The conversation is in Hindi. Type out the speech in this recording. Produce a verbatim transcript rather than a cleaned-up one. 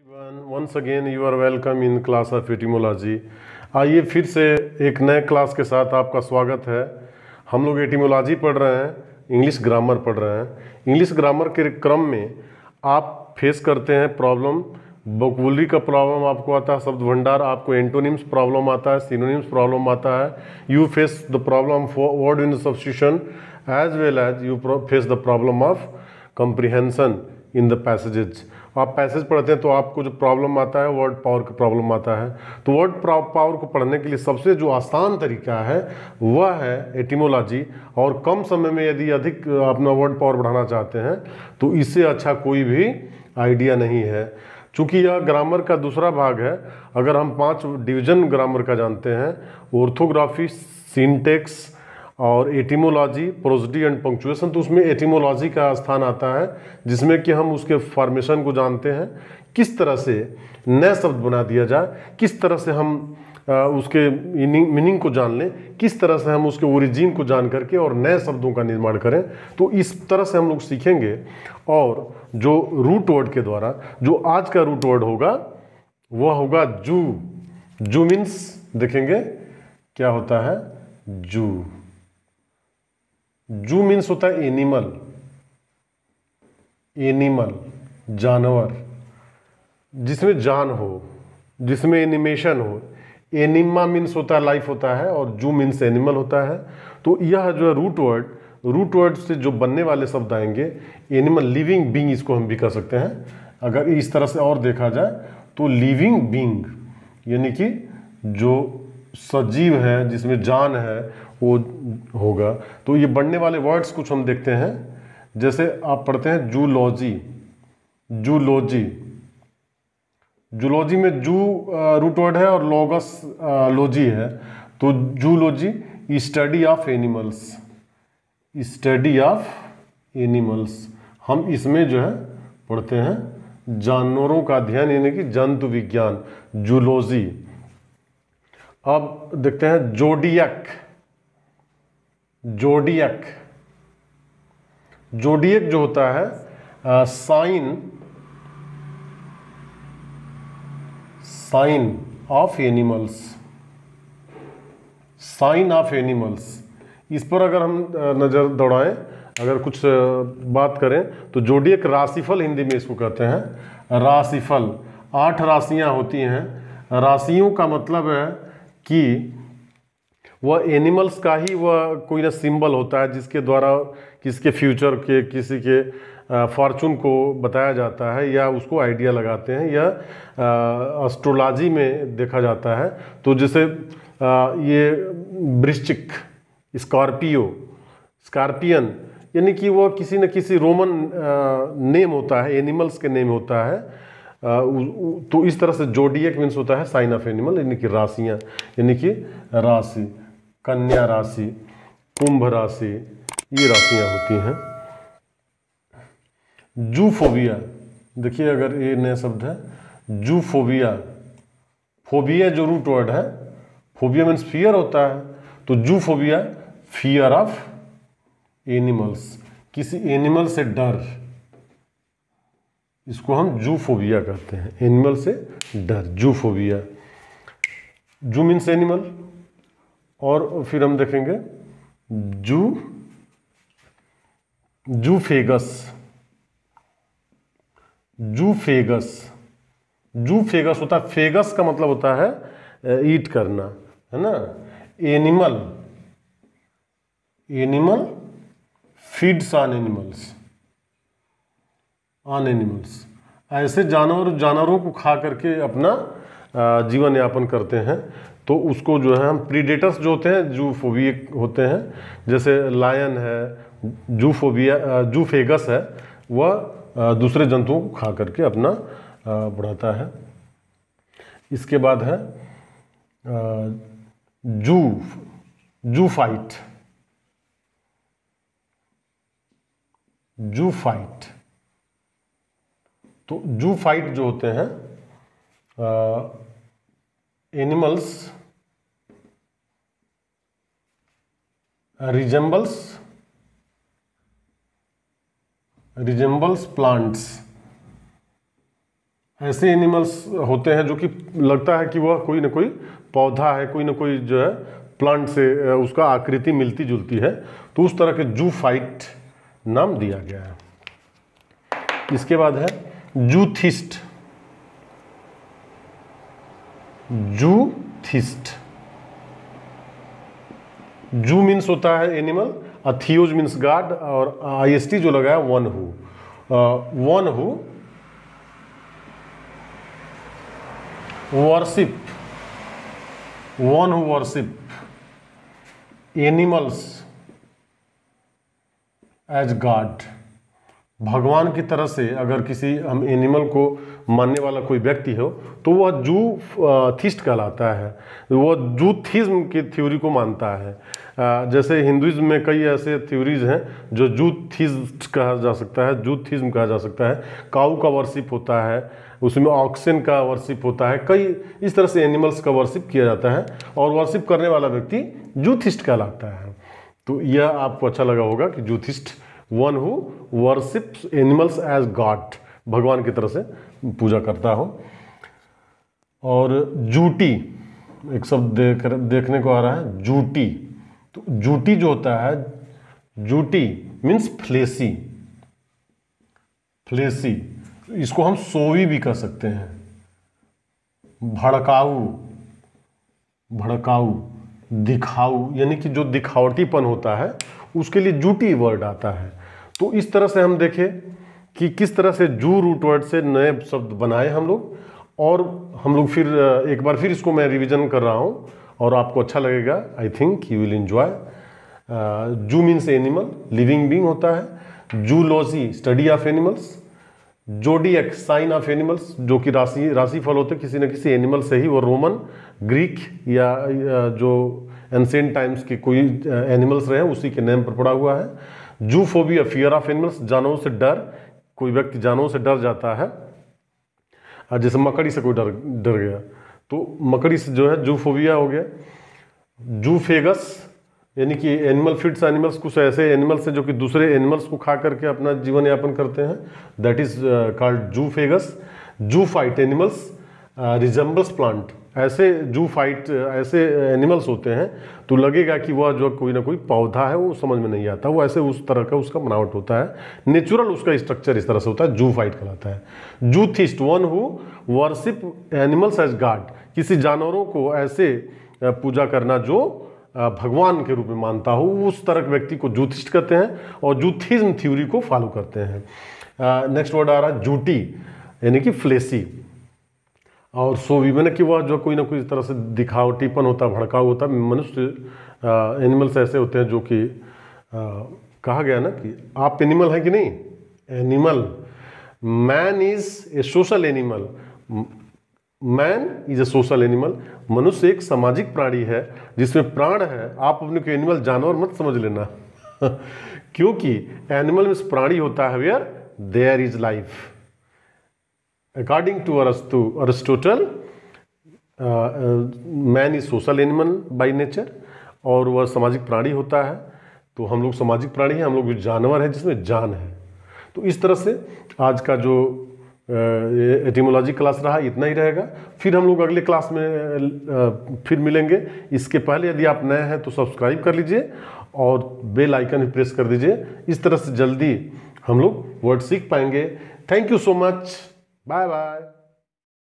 Once again you are welcome in class of etymology. आइए फिर से एक नए क्लास के साथ आपका स्वागत है। हम लोग एटिमोलॉजी पढ़ रहे हैं, इंग्लिश ग्रामर पढ़ रहे हैं। इंग्लिश ग्रामर के क्रम में आप फेस करते हैं प्रॉब्लम, वोकैबुलरी का प्रॉब्लम आपको आता है, शब्द भंडार, आपको एंटोनिम्स प्रॉब्लम आता है, सिनोनिम्स प्रॉब्लम आता है। You face the problem for word in substitution as well as you face the problem of comprehension in the passages. आप पैसेज पढ़ते हैं तो आपको जो प्रॉब्लम आता है वर्ड पावर का प्रॉब्लम आता है। तो वर्ड पावर को पढ़ने के लिए सबसे जो आसान तरीका है वह है एटिमोलॉजी। और कम समय में यदि अधिक अपना वर्ड पावर बढ़ाना चाहते हैं तो इससे अच्छा कोई भी आइडिया नहीं है। चूँकि यह ग्रामर का दूसरा भाग है, अगर हम पांच डिवीजन ग्रामर का जानते हैं, ऑर्थोग्राफी, सिंटेक्स और एटिमोलॉजी, प्रोसोडी एंड पंक्चुएशन, तो उसमें एटिमोलॉजी का स्थान आता है, जिसमें कि हम उसके फॉर्मेशन को जानते हैं, किस तरह से नए शब्द बना दिया जाए, किस तरह से हम उसके मीनिंग को जान लें, किस तरह से हम उसके ओरिजिन को जान करके और नए शब्दों का निर्माण करें। तो इस तरह से हम लोग सीखेंगे। और जो रूट वर्ड के द्वारा, जो आज का रूट वर्ड होगा वह होगा जू। जू मीन्स देखेंगे क्या होता है, जू। जू मीन्स होता है एनिमल, एनिमल जानवर, जिसमें जान हो, जिसमें एनिमेशन हो। एनिमा मीन्स होता है लाइफ होता है, और जू मीन्स एनिमल होता है। तो यह जो है रूट वर्ड, रूट वर्ड से जो बनने वाले शब्द आएंगे, एनिमल, लिविंग बींग इसको हम भी कह सकते हैं। अगर इस तरह से और देखा जाए तो लिविंग बींग यानी कि जो सजीव है, जिसमें जान है, वो होगा। तो ये बनने वाले वर्ड्स कुछ हम देखते हैं। जैसे आप पढ़ते हैं जूलॉजी, जूलॉजी, जूलॉजी में जू रूट वर्ड है और लॉगस लॉजी है। तो zoology study of animals, study of animals. हम इसमें जो है पढ़ते हैं जानवरों का अध्ययन, यानी कि जंतु विज्ञान, जूलॉजी। अब देखते हैं जोडियक, जोडियक, जोडियक जो होता है sign, sign of animals, sign of animals. इस पर अगर हम नज़र दौड़ाएं, अगर कुछ बात करें तो जोडियक राशिफल हिंदी में इसको कहते हैं, राशिफल। आठ राशियां होती हैं। राशियों का मतलब है कि वह एनिमल्स का ही वह कोई ना सिंबल होता है, जिसके द्वारा किसके फ्यूचर के, किसी के फॉर्चून को बताया जाता है, या उसको आइडिया लगाते हैं, या एस्ट्रोलॉजी में देखा जाता है। तो जैसे ये वृश्चिक, स्कॉर्पियो, स्कॉर्पियन, यानी कि वह किसी न किसी रोमन नेम होता है, एनिमल्स के नेम होता है। तो इस तरह से जोडियक मीन्स होता है साइन ऑफ एनिमल, यानी कि राशियाँ, यानी कि राशि, कन्या राशि, कुंभ राशि, ये राशियाँ होती हैं। जूफोबिया, देखिए अगर ये नया शब्द है जूफोबिया। फोबिया जो रूट वर्ड है, फोबिया मीन्स फियर होता है। तो जूफोबिया फियर ऑफ एनिमल्स, किसी एनिमल से डर, इसको हम जूफोबिया कहते हैं, एनिमल से डर, जूफोबिया। जू मीन्स एनिमल। और फिर हम देखेंगे जू, जूफेगस, जूफेगस, जूफेगस होता है, फेगस का मतलब होता है ईट करना, है ना। Animal, animal feeds on animals, on animals. ऐसे जानवर, जानवरों को खा करके अपना जीवन यापन करते हैं। तो उसको जो है हम प्रीडेटर्स जो होते हैं, जूफोबिक होते हैं। जैसे लायन है, जूफोबिया, जूफेगस है, वह दूसरे जंतुओं को खा करके अपना बढ़ाता है। इसके बाद है जू, जूफाइट, जूफाइट। तो जूफाइट जो होते हैं एनिमल्स रिजेंबल्स, रिजेंबल्स प्लांट्स, ऐसे एनिमल्स होते हैं जो कि लगता है कि वह कोई ना कोई पौधा है, कोई ना कोई जो है प्लांट से उसका आकृति मिलती जुलती है, तो उस तरह के जूफाइट नाम दिया गया है। इसके बाद है जूथिस्ट। जूथिस्ट, जू मीन्स होता है एनिमल, थियोज मीन्स गॉड, और आईएसटी जो लगा है one who, one who worship, one who worship animals as God. भगवान की तरह से अगर किसी हम एनिमल को मानने वाला कोई व्यक्ति हो तो वह जू थिस्ट कहलाता है, वह जूथिज्म की थ्योरी को मानता है। जैसे हिंदुइज्म में कई ऐसे थ्योरीज हैं जो जूथिस्ट कहा जा सकता है, जूथिज्म कहा जा सकता है। काऊ का वर्शिप होता है, उसमें ऑक्सन का वर्शिप होता है, कई इस तरह से एनिमल्स का वर्शिप किया जाता है, और वर्शिप करने वाला व्यक्ति जूथिस्ट कहलाता है। तो यह आपको अच्छा लगा होगा कि zootheist one who worships animals as God, भगवान की तरह से पूजा करता हो। और जूटी एक शब्द देख देखने को आ रहा है, जूटी। तो जूटी जो होता है, जूटी मीन्स फ्लेसी, फ्लेसी, इसको हम सोवी भी कह सकते हैं। भड़काऊ, भड़काऊ, दिखाऊ, यानी कि जो दिखावटीपन होता है उसके लिए जूटी वर्ड आता है। तो इस तरह से हम देखें कि किस तरह से जू रूट वर्ड से नए शब्द बनाए हम लोग, और हम लोग फिर एक बार फिर इसको मैं रिवीजन कर रहा हूँ और आपको अच्छा लगेगा। I think you will enjoy. Zoo means animal, living being होता है। Zoology study of animals. Zodiac sign of animals, जो कि राशि राशि फल होते किसी न किसी एनिमल से ही, वो रोमन, ग्रीक या जो एंशिएंट टाइम्स के कोई एनिमल्स रहे उसी के नेम पर पड़ा हुआ है। जूफोबिया फियर ऑफ एनिमल्स, जानवरों से डर, कोई व्यक्ति जानवरों से डर जाता है, जैसे मकड़ी से कोई डर डर गया तो मकड़ी से जो है जूफोबिया हो गया। जूफेगस यानी कि एनिमल फीड्स एनिमल्स, कुछ ऐसे एनिमल्स हैं जो कि दूसरे एनिमल्स को खा करके अपना जीवन यापन करते हैं, that is called zoophagous. Zoophyte animals resembles plant, ऐसे जूफाइट ऐसे एनिमल्स होते हैं तो लगेगा कि वह जो कोई ना कोई पौधा है, वो समझ में नहीं आता, वो ऐसे उस तरह का उसका बनावट होता है, नेचुरल उसका स्ट्रक्चर इस तरह से होता है, जूफाइट कहलाता है। Zootheist one who worship animals as God, किसी जानवरों को ऐसे पूजा करना जो भगवान के रूप में मानता हो, उस तरह के व्यक्ति को जूथिस्ट कहते हैं, और जूथिज्म थ्योरी को फॉलो करते हैं। नेक्स्ट वर्ड आ रहा है जूटी, यानी कि फ्लेसी, और सोवी मैंने कि वह जो कोई ना कोई तरह से दिखावटीपन होता है, भड़काऊ होता है। मनुष्य एनिमल्स ऐसे होते हैं जो कि कहा गया ना कि आप एनिमल हैं कि नहीं, animal. Man is a social animal, man is a social animal, मनुष्य एक सामाजिक प्राणी है जिसमें प्राण है। आप अपने को एनिमल जानवर मत समझ लेना क्योंकि एनिमल में प्राणी होता है where there is life. According to अरस्तु Aristotle, man is social animal by nature, और वह सामाजिक प्राणी होता है। तो हम लोग सामाजिक प्राणी हैं, हम लोग जानवर हैं जिसमें जान है। तो इस तरह से आज का जो एटिमोलॉजी क्लास रहा इतना ही रहेगा। फिर हम लोग अगले क्लास में आ, फिर मिलेंगे। इसके पहले यदि आप नए हैं तो सब्सक्राइब कर लीजिए और बेल आइकन भी प्रेस कर दीजिए। इस तरह से जल्दी हम लोग वर्ड सीख पाएंगे। Thank you so much, bye bye.